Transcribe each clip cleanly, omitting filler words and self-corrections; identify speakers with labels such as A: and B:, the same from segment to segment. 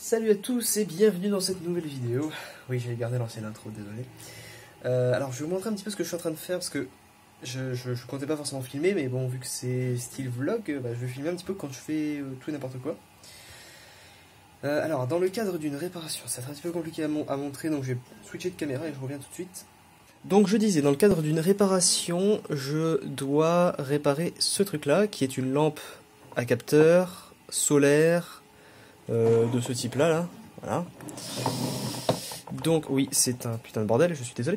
A: Salut à tous et bienvenue dans cette nouvelle vidéo. Oui, j'ai gardé l'ancienne intro, désolé. Alors, je vais vous montrer un petit peu ce que je suis en train de faire parce que je comptais pas forcément filmer, mais bon, vu que c'est style vlog, je vais filmer un petit peu quand je fais tout et n'importe quoi. Alors, dans le cadre d'une réparation, ça va être un petit peu compliqué à montrer, donc je vais switcher de caméra et je reviens tout de suite. Donc, je disais, dans le cadre d'une réparation, je dois réparer ce truc-là, qui est une lampe à capteur solaire. De ce type là, voilà. Donc oui, c'est un putain de bordel, je suis désolé.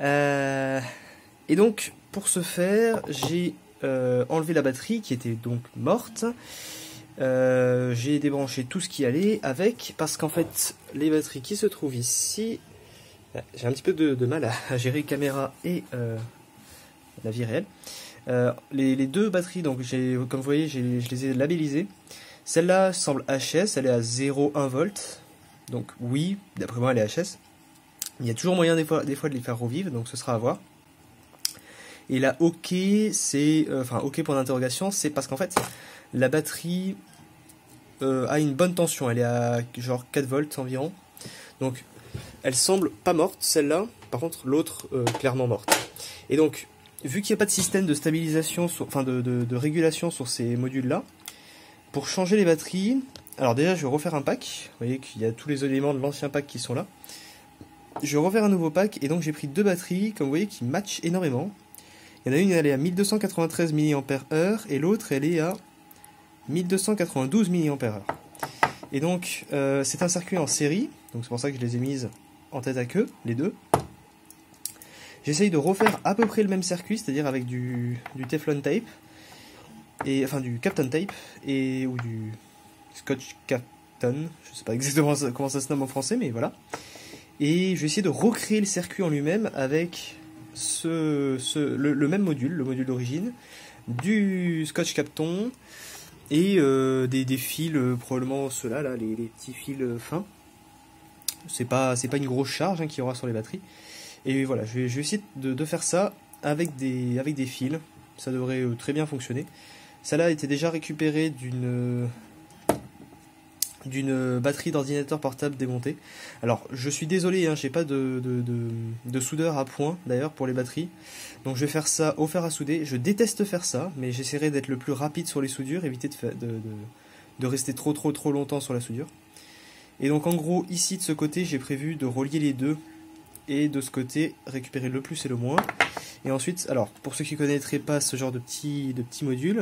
A: Et donc pour ce faire, j'ai enlevé la batterie qui était donc morte. J'ai débranché tout ce qui allait avec, parce qu'en fait les batteries qui se trouvent ici, j'ai un petit peu de mal à gérer caméra et la vie réelle. Les deux batteries, donc comme vous voyez, je les ai labellisées. Celle-là semble HS, elle est à 0,1 volt. Donc oui, d'après moi elle est HS. Il y a toujours moyen des fois de les faire revivre, donc ce sera à voir. Et la OK, c'est... enfin OK point d'interrogation, c'est parce qu'en fait, la batterie a une bonne tension. Elle est à genre 4 volts environ. Donc elle semble pas morte, celle-là. Par contre, l'autre, clairement morte. Et donc, vu qu'il n'y a pas de système de stabilisation, de régulation sur ces modules-là, pour changer les batteries, alors déjà je vais refaire un pack, vous voyez qu'il y a tous les éléments de l'ancien pack qui sont là. Je vais refaire un nouveau pack et donc j'ai pris deux batteries, comme vous voyez, qui matchent énormément. Il y en a une, elle est à 1293 mAh et l'autre elle est à 1292 mAh. Et donc c'est un circuit en série, donc c'est pour ça que je les ai mises en tête à queue, les deux. J'essaye de refaire à peu près le même circuit, c'est-à-dire avec du Teflon tape. Et enfin du Kapton tape ou du Scotch Kapton, je sais pas exactement comment ça se nomme en français, mais voilà. Et je vais essayer de recréer le circuit en lui-même avec le même module, le module d'origine, du Scotch Kapton et des fils, probablement ceux-là, là, les petits fils fins. C'est pas une grosse charge qu'il y aura sur les batteries. Et voilà, je vais essayer de faire ça avec des fils. Ça devrait très bien fonctionner. Celle-là était déjà récupérée d'une batterie d'ordinateur portable démontée. Alors, je suis désolé, j'ai pas de soudeur à point, d'ailleurs, pour les batteries. Donc je vais faire ça au fer à souder. Je déteste faire ça, mais j'essaierai d'être le plus rapide sur les soudures, éviter de rester trop longtemps sur la soudure. Et donc en gros, ici, de ce côté, j'ai prévu de relier les deux. Et de ce côté, récupérer le plus et le moins. Et ensuite, alors, pour ceux qui ne connaîtraient pas ce genre de petits modules...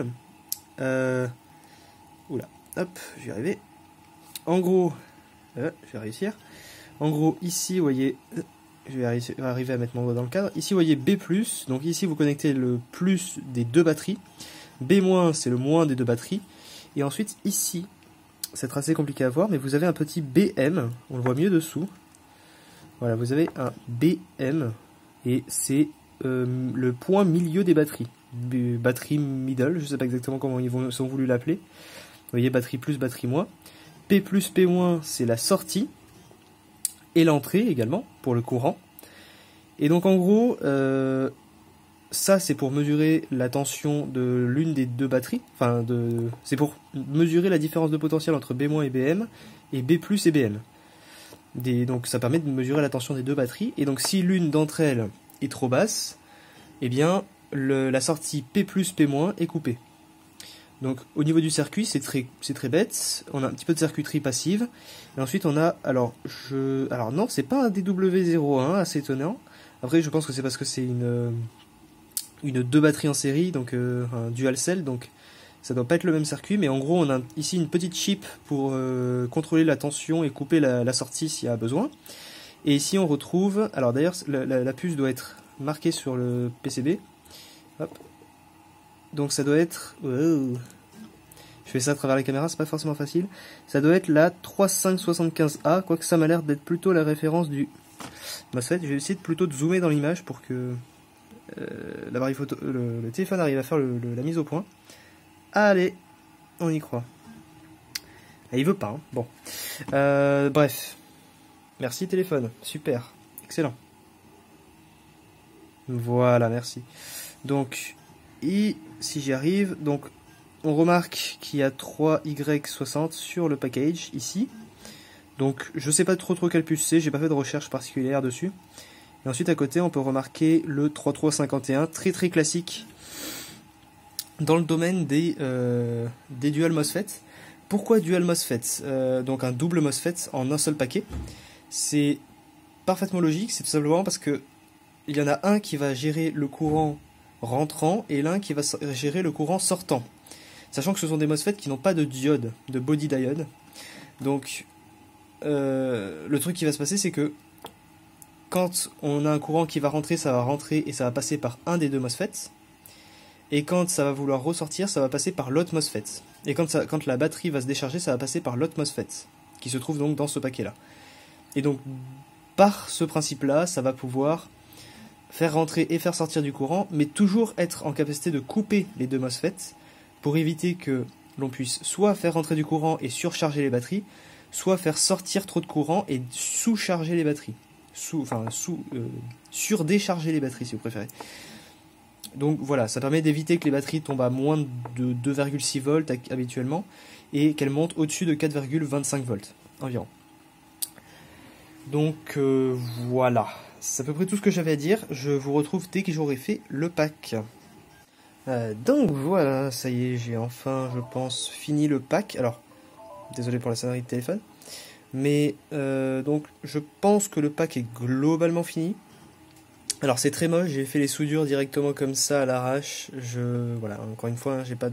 A: oula, hop, je vais y arriver. En gros, je vais réussir. En gros, ici, vous voyez, je vais arriver à mettre mon doigt dans le cadre. Ici, vous voyez B+, donc ici, vous connectez le plus des deux batteries. B-, c'est le moins des deux batteries. Et ensuite, ici, c'est assez compliqué à voir, mais vous avez un petit BM, on le voit mieux dessous. Voilà, vous avez un BM, et c'est le point milieu des batteries. Batterie middle, je ne sais pas exactement comment ils ont voulu l'appeler. Vous voyez, batterie plus, batterie moins. P+, P-, c'est la sortie. Et l'entrée également, pour le courant. Et donc en gros, ça c'est pour mesurer la tension de l'une des deux batteries. Enfin, c'est pour mesurer la différence de potentiel entre B- et BM, et B+, et BM. Donc ça permet de mesurer la tension des deux batteries. Et donc si l'une d'entre elles est trop basse, eh bien la sortie P+, P- est coupée. Donc au niveau du circuit, c'est très bête. On a un petit peu de circuiterie passive. Et ensuite on a... Alors non, c'est pas un DW01, assez étonnant. Après je pense que c'est parce que c'est une deux batteries en série, donc un dual cell, donc ça doit pas être le même circuit. Mais en gros on a ici une petite chip pour contrôler la tension et couper la sortie s'il y a besoin. Et ici on retrouve... Alors d'ailleurs la puce doit être marquée sur le PCB. Hop. Donc ça doit être... Je fais ça à travers la caméra, c'est pas forcément facile. Ça doit être la 3575A, quoique ça m'a l'air d'être plutôt la référence du... MOSFET. Je vais essayer plutôt de zoomer dans l'image pour que l'appareil photo, le téléphone arrive à faire la mise au point. Allez, on y croit. Ah, il veut pas, hein. Bon. Bref. Merci téléphone, super, excellent. Voilà, merci. Donc... Et si j'y arrive, donc on remarque qu'il y a 3Y60 sur le package ici. Donc je sais pas trop quelle puce c'est, j'ai pas fait de recherche particulière dessus. Et ensuite à côté on peut remarquer le 3351, très classique dans le domaine des dual MOSFET. Pourquoi dual MOSFET? Donc un double MOSFET en un seul paquet. C'est parfaitement logique, c'est tout simplement parce que il y en a un qui va gérer le courant rentrant et l'un qui va gérer le courant sortant. Sachant que ce sont des MOSFET qui n'ont pas de diode, de body diode. Donc le truc qui va se passer, c'est que quand on a un courant qui va rentrer, ça va rentrer et ça va passer par un des deux MOSFET. Et quand ça va vouloir ressortir, ça va passer par l'autre MOSFET. Et quand la batterie va se décharger, ça va passer par l'autre MOSFET, qui se trouve donc dans ce paquet-là. Et donc, par ce principe-là, ça va pouvoir faire rentrer et faire sortir du courant, mais toujours être en capacité de couper les deux MOSFET pour éviter que l'on puisse soit faire rentrer du courant et surcharger les batteries, soit faire sortir trop de courant et sous-charger les batteries. Surdécharger les batteries si vous préférez. Donc voilà, ça permet d'éviter que les batteries tombent à moins de 2,6 volts habituellement et qu'elles montent au-dessus de 4,25 volts environ. Donc voilà, c'est à peu près tout ce que j'avais à dire. Je vous retrouve dès que j'aurai fait le pack. Donc voilà, ça y est, j'ai enfin, je pense, fini le pack. Alors, désolé pour la sonnerie de téléphone. Mais donc je pense que le pack est globalement fini. Alors c'est très moche, j'ai fait les soudures directement comme ça à l'arrache. Voilà, encore une fois, j'ai pas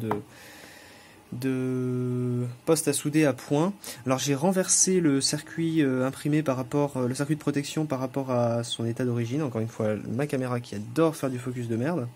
A: de poste à souder à point. Alors j'ai renversé le circuit imprimé le circuit de protection par rapport à son état d'origine. Encore une fois, ma caméra qui adore faire du focus de merde.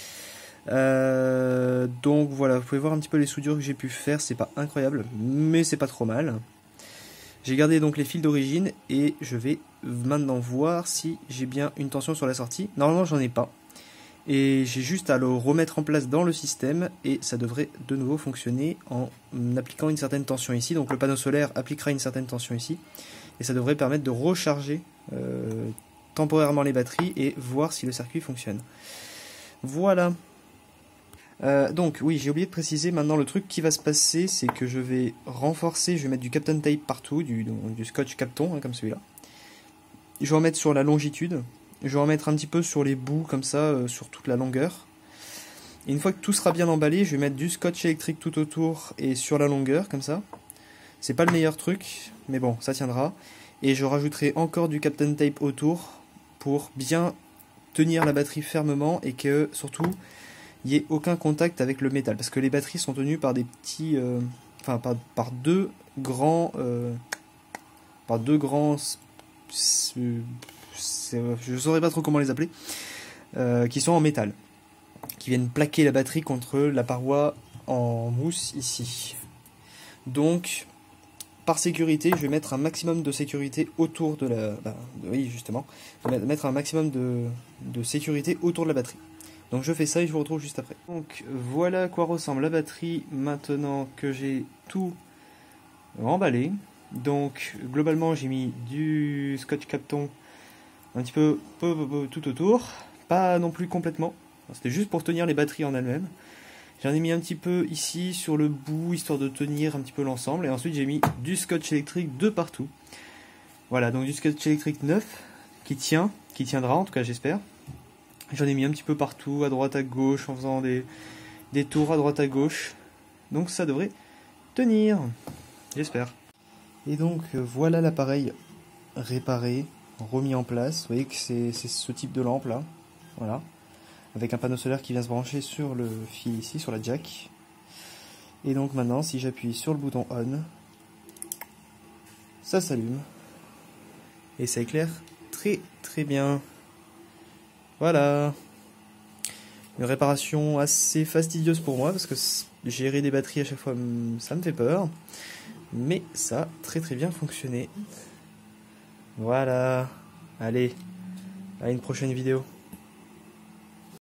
A: Donc voilà, vous pouvez voir un petit peu les soudures que j'ai pu faire. C'est pas incroyable, mais c'est pas trop mal. J'ai gardé donc les fils d'origine et je vais maintenant voir si j'ai bien une tension sur la sortie. Normalement j'en ai pas. Et j'ai juste à le remettre en place dans le système et ça devrait de nouveau fonctionner en appliquant une certaine tension ici. Donc le panneau solaire appliquera une certaine tension ici. Et ça devrait permettre de recharger temporairement les batteries et voir si le circuit fonctionne. Voilà. Donc oui, j'ai oublié de préciser maintenant le truc qui va se passer, c'est que je vais renforcer, je vais mettre du Kapton Tape partout, du scotch Kapton hein, comme celui-là. Je vais en mettre sur la longitude, je vais en mettre un petit peu sur les bouts comme ça, sur toute la longueur. Et une fois que tout sera bien emballé, je vais mettre du scotch électrique tout autour et sur la longueur comme ça. C'est pas le meilleur truc, mais bon, ça tiendra. Et je rajouterai encore du Kapton Tape autour pour bien tenir la batterie fermement et que surtout il n'y ait aucun contact avec le métal, parce que les batteries sont tenues par des petits, par deux grands, je saurais pas trop comment les appeler, qui sont en métal, qui viennent plaquer la batterie contre la paroi en mousse ici. Donc, par sécurité, je vais mettre un maximum de sécurité autour de la, oui justement, je vais mettre un maximum de sécurité autour de la batterie. Donc je fais ça et je vous retrouve juste après. Donc voilà à quoi ressemble la batterie maintenant que j'ai tout emballé. Donc globalement j'ai mis du scotch Kapton un petit peu tout autour. Pas non plus complètement. C'était juste pour tenir les batteries en elles-mêmes. J'en ai mis un petit peu ici sur le bout histoire de tenir un petit peu l'ensemble. Et ensuite j'ai mis du scotch électrique de partout. Voilà, donc du scotch électrique neuf qui tiendra en tout cas j'espère. J'en ai mis un petit peu partout, à droite, à gauche, en faisant des tours à droite, à gauche. Donc ça devrait tenir, j'espère. Et donc voilà l'appareil réparé, remis en place. Vous voyez que c'est ce type de lampe là, voilà. Avec un panneau solaire qui vient se brancher sur le fil ici, sur la jack. Et donc maintenant, si j'appuie sur le bouton on, ça s'allume. Et ça éclaire très bien. Voilà, une réparation assez fastidieuse pour moi parce que gérer des batteries à chaque fois ça me fait peur, mais ça a très bien fonctionné. Voilà, allez, à une prochaine vidéo.